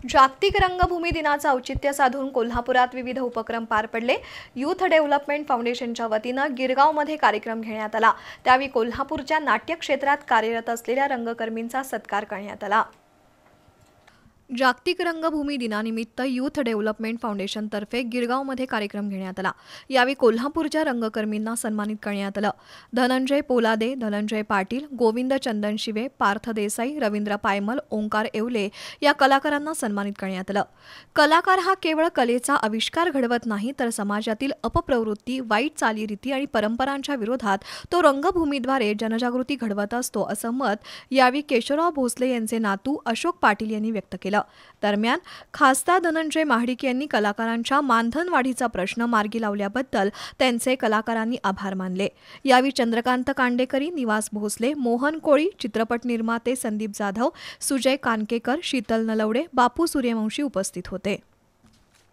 जागतिक रंगभूमी दिनाचं औचित्य साधून कोल्हापुरात विविध उपक्रम पार पडले। यूथ डेव्हलपमेंट फाउंडेशनच्या वतीनं गिरगावमध्ये कार्यक्रम घेण्यात आला। त्यावेळी कोल्हापूरच्या नाट्य क्षेत्रात कार्यरत असलेल्या रंगकर्मींचा सत्कार करण्यात आला। जागतिक रंगभूमी दिनानिमित्त यूथ डेव्हलपमेंट फाउंडेशनतर्फे गिरगावमध्ये कार्यक्रम घेण्यात आला। यावेळी कोल्हापूरच्या रंगकर्मींना सन्मानित करण्यात आलं। धनंजय पोलादे, धनंजय पाटील, गोविंद चंदनशिवे, पार्थ देसाई, रवींद्र पायमल, ओंकार येवले या कलाकारांना सन्मानित करण्यात आलं। कलाकार हा केवळ कलेचा आविष्कार घडवत नाही तर समाजातील अपप्रवृत्ती, वाईट चालीरीती आणि परंपरांच्या विरोधात तो रंगभूमीद्वारे जनजागृती घडवत असतो, असं मत यावेळी केशवराव भोसले यांचे नातू अशोक पाटील यांनी व्यक्त केलं। दरम्यान खासदार धनंजय महाडिक यांनी कलाकारांच्या मानधन वाढीचा प्रश्न मार्गी लावल्याबद्दल त्यांचे कलाकारांनी आभार मानले। यावेळी चंद्रकांत कांडेकरी, निवास भोसले, मोहन कोळी, चित्रपट निर्माते संदीप जाधव, सुजय कानकेकर, शीतल नलवडे, बापू सूर्यवंशी उपस्थित होते।